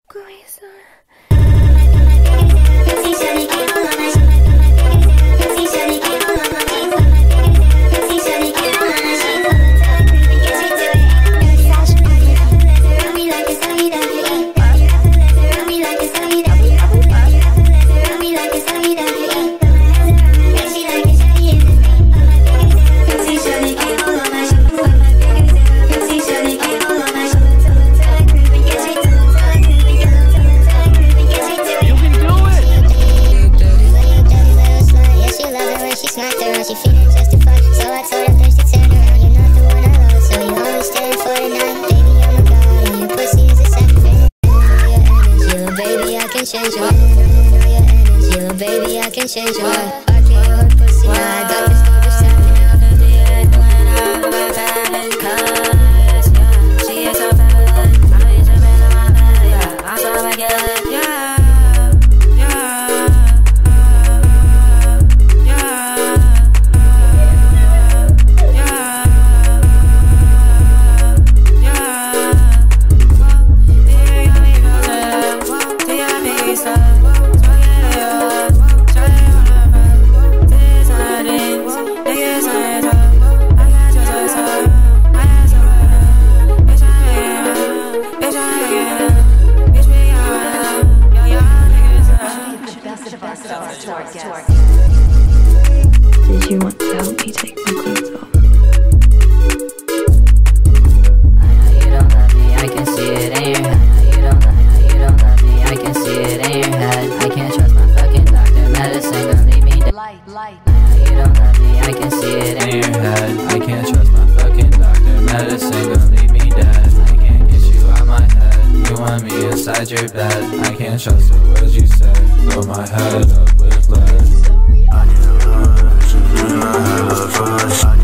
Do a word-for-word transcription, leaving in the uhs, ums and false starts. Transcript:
Change your mind, know your energy, little baby, I can change your mind. I can't hold pussy, now I got this double stepping out of the end when I'm bad and cause, yeah, she is so fabulous. I know you're tripping on my bed, yeah, I'm so regular, yeah, yeah, yeah, yeah, Did you want to help me take my clothes off? I know you don't love me, I can see it in your head. I know you don't love me, you don't love me, I can see it in your head. I can't trust my fucking doctor, medicine gonna leave me dead. Light, light. I know you don't love me, I can see it in your head. I can't trust my fucking doctor, medicine gonna leave me dead. I can't get you out my head, you want me inside your bed. I can't trust the words you said, blow my head up with lead. I need a rush, I have a rush.